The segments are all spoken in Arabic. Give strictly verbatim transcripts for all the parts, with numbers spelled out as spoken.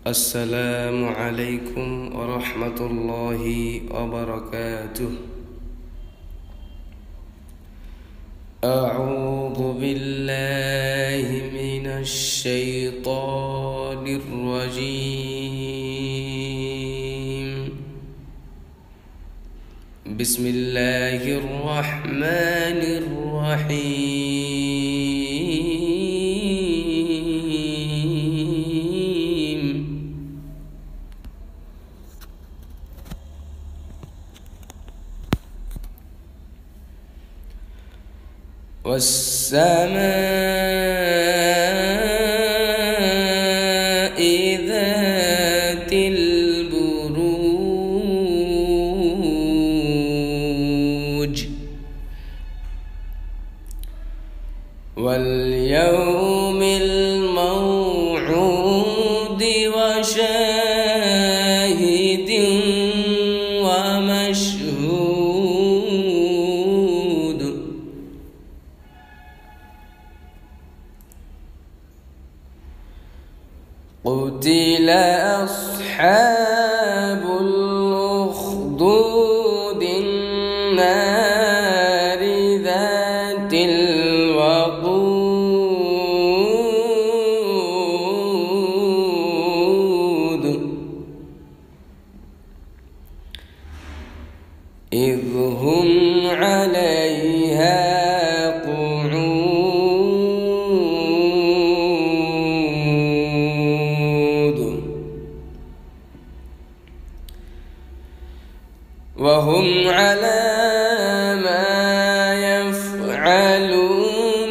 السلام عليكم ورحمة الله وبركاته. أعوذ بالله من الشيطان الرجيم. بسم الله الرحمن الرحيم. والسماء ذات البروج واليوم الموعود وشاهد ومشهود. قتل أصحاب الأخدود النار ذات الوقود إذ هم عليها وهم على ما يفعلون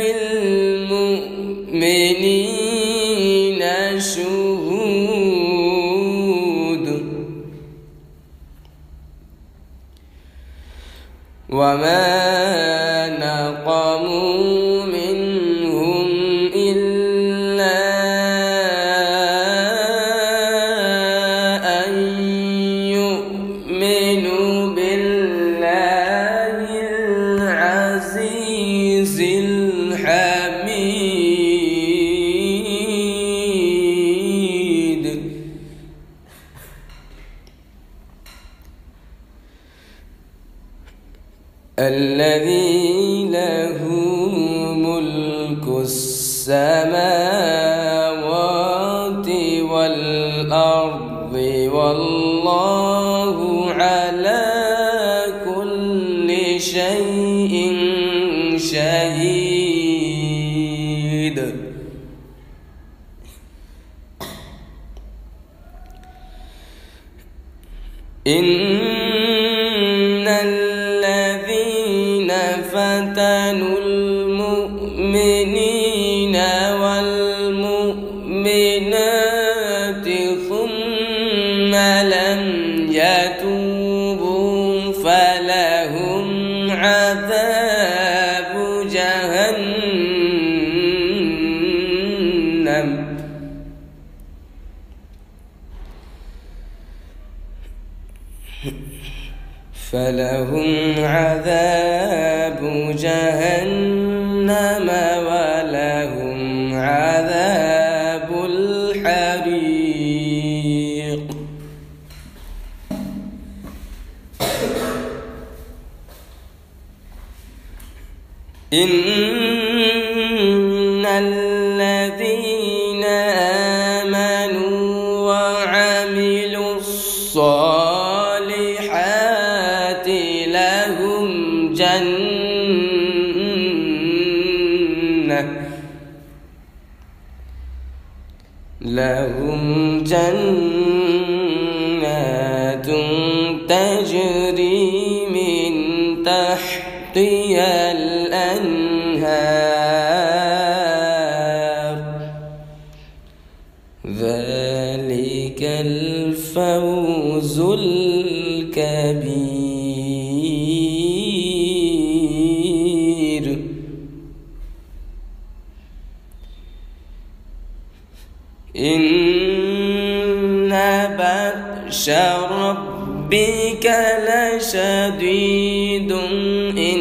بالمؤمنين شهود. وما نقموا منهم إلا أن يؤمنوا بالله العزيز الحميد الذي له ملك السماوات والأرض والله على كل شيء شهيد. إن الذين فتنوا المؤمنين والمؤمنات ثم لم يتوبوا فلهم عذاب جهنم فلهم عذاب جهنم ولهم عذاب الحريق. إن الذين آمنوا وعملوا الصالحات لهم جنة لهم جنات تجري من تحتها الأنهار ذلك الفوز الكبير. إن بطش ربك لشديد